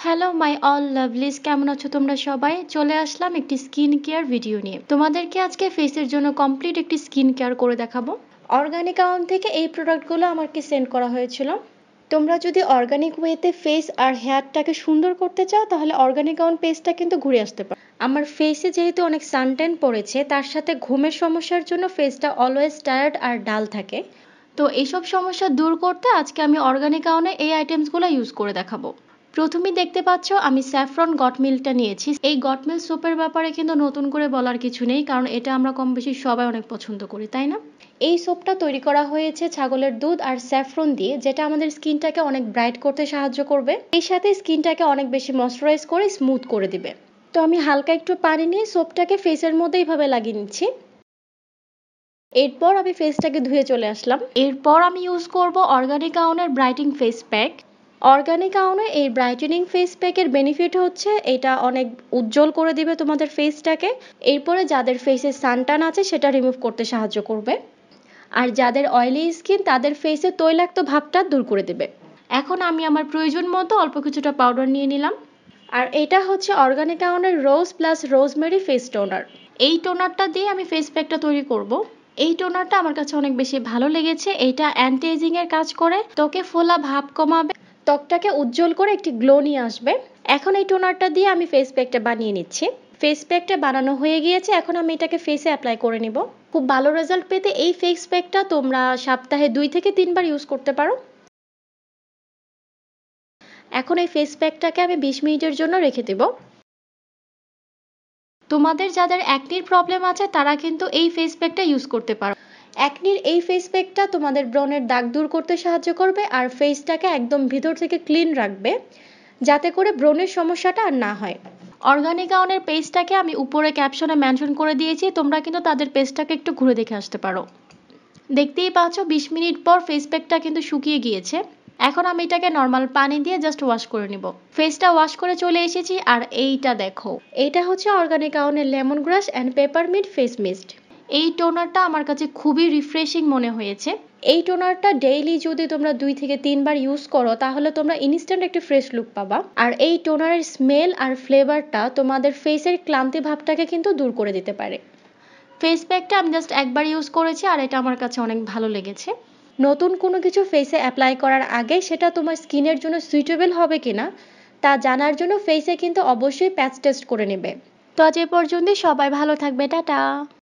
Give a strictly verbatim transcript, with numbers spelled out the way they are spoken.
Hello my all লাভলিস, কেমন আছো তোমরা সবাই? চলে আসলাম একটি স্কিন কেয়ার ভিডিও নিয়ে। তোমাদেরকে আজকে ফেসের জন্য কমপ্লিট একটি স্কিন কেয়ার করে দেখাবো। অর্গানিক অ্যাকাউন্ট থেকে এই প্রোডাক্টগুলো আমাকে সেন্ড করা হয়েছিল। তোমরা যদি অর্গানিক ওয়েতে ফেস আর হেয়ারটাকে সুন্দর করতে চাও তাহলে অর্গানিক অ্যাকাউন্ট পেজটা কিন্তু ঘুরে আসতে পারো। আমার ফেসে যেহেতু অনেক সানটেন পড়েছে, তার সাথে ঘুমের সমস্যার জন্য ফেসটা অলওয়েজ টায়ার্ড আর ডাল থাকে। তো এইসব সমস্যা দূর করতে আজকে আমি অর্গানিক অ্যাকাউন্টে এই আইটেমসগুলো ইউজ করে দেখাবো। প্রথমেই দেখতে পাচ্ছ আমি স্যাফরন গট মিল্কটা নিয়েছি। এই গট মিল্ক সোপের ব্যাপারে কিন্তু নতুন করে বলার কিছু নেই, কারণ এটা আমরা কম বেশি সবাই অনেক পছন্দ করি, তাই না? এই সোপটা তৈরি করা হয়েছে ছাগলের দুধ আর স্যাফরন দিয়ে, যেটা আমাদের স্কিনটাকে অনেক ব্রাইট করতে সাহায্য করবে। এই সাথে স্কিনটাকে অনেক বেশি ময়শ্চারাইজ করে স্মুথ করে দিবে। তো আমি হালকা একটু পানি নিয়ে সোপটাকে ফেসের মধ্যে এইভাবে লাগিয়ে নিচ্ছি। এরপর আমি ফেসটাকে ধুয়ে চলে আসলাম। এরপর আমি ইউজ করব অর্গানিক অ্যাকাউন্টের ব্রাইটিং ফেস প্যাক। অর্গানিক অ্যাকাউন্টের এই ব্রাইটেনিং ফেস প্যাকের বেনিফিট হচ্ছে এটা অনেক উজ্জ্বল করে দিবে তোমাদের ফেসটাকে। এরপরে যাদের ফেসে সানটান আছে সেটা রিমুভ করতে সাহায্য করবে। আর যাদের অয়েলি স্কিন তাদের ফেসে তৈলাক্ত ভাবটা দূর করে দেবে। এখন আমি আমার প্রয়োজন মতো অল্প কিছুটা পাউডার নিয়ে নিলাম। আর এটা হচ্ছে অর্গানিক অ্যাকাউন্টের rose plus rosemary face toner. এই টোনারটা দিয়ে আমি ফেস প্যাকটা তৈরি করব। এই টোনারটা আমার কাছে অনেক বেশি ভালো লেগেছে। এটা অ্যান্টি এজিং এর কাজ করে, ত্বকে ফোলা ভাব কমাবে, ত্বকটাকে উজ্জ্বল করে একটি গ্লো নিয়ে আসবে। এখন এই টোনারটা দিয়ে আমি ফেস প্যাকটা বানিয়ে নিচ্ছি। ফেস প্যাকটা বানানো হয়ে গিয়েছে, এখন আমি এটাকে ফেসে অ্যাপ্লাই করে নিব। খুব ভালো রেজাল্ট পেতে এই ফেস প্যাকটা তোমরা সপ্তাহে দুই থেকে তিনবার ইউজ করতে পারো। এখন এই ফেস প্যাকটাকে আমি বিশ মিনিটের জন্য রেখে দেব। তোমাদের যাদের অ্যাকনির প্রবলেম আছে তারা কিন্তু এই ফেস প্যাকটা ইউজ করতে পারো। অ্যাকনির এই ফেস প্যাকটা তোমাদের ব্রণের দাগ দূর করতে সাহায্য করবে আর ফেসটাকে একদম ভিতর থেকে ক্লিন রাখবে, যাতে করে ব্রণের সমস্যাটা আর না হয়। অর্গানিক অ্যাকাউন্টের পেজটাকে আমি উপরে ক্যাপশনে মেনশন করে দিয়েছি, তোমরা কিন্তু তাদের পেজটাকে একটু ঘুরে দেখে আসতে পারো। দেখতেই পাচ্ছ বিশ মিনিট পর ফেস প্যাকটা কিন্তু শুকিয়ে গিয়েছে। এখন আমি এটাকে নর্মাল পানি দিয়ে জাস্ট ওয়াশ করে নিব। ফেসটা ওয়াশ করে চলে এসেছি। আর এইটা দেখো, এইটা হচ্ছে অর্গানিক অ্যাকাউন্টের lemon grass and peppermint face mist. এই টোনারটা আমার কাছে খুবই রিফ্রেশিং মনে হয়েছে। এই টোনারটা ডেইলি যদি তোমরা দুই থেকে তিনবার ইউজ করো তাহলে তোমরা ইনস্ট্যান্ট একটা ফ্রেশ লুক পাবা। আর এই টোনারের স্মেল আর ফ্লেভারটা তোমাদের ফেসের ক্লান্তি ভাবটাকে কিন্তু দূর করে দিতে পারে। ফেস প্যাকটা আমি জাস্ট একবার ইউজ করেছি আর এটা আমার কাছে অনেক ভালো লেগেছে। নতুন কোনো কিছু ফেসে অ্যাপ্লাই করার আগে সেটা তোমার স্কিনের জন্য সুইটেবল হবে কিনা তা জানার জন্য ফেসে কিন্তু অবশ্যই প্যাচ টেস্ট করে নেবে। তো আজ এ পর্যন্তই, সবাই ভালো থাকবে, টাটা।